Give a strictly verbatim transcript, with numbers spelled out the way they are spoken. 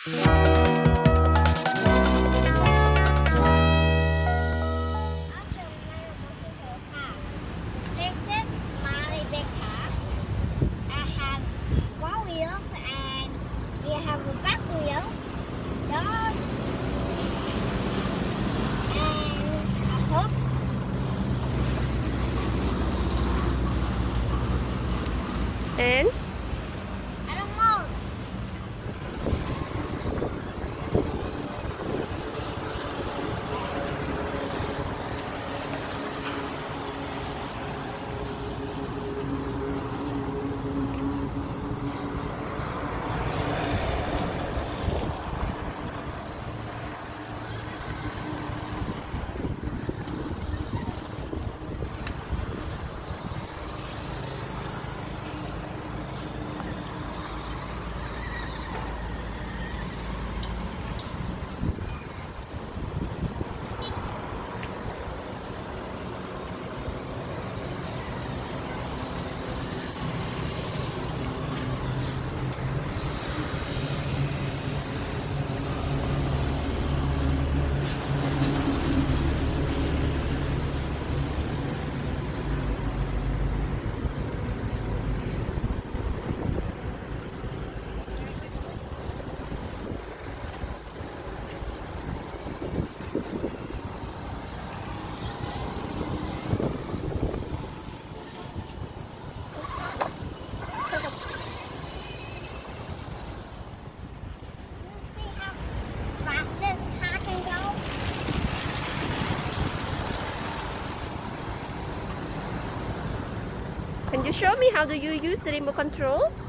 This is my big car. It has four wheels and we have a back wheel, doors, and a hook. And I don't know. can you show me how do you use the remote control?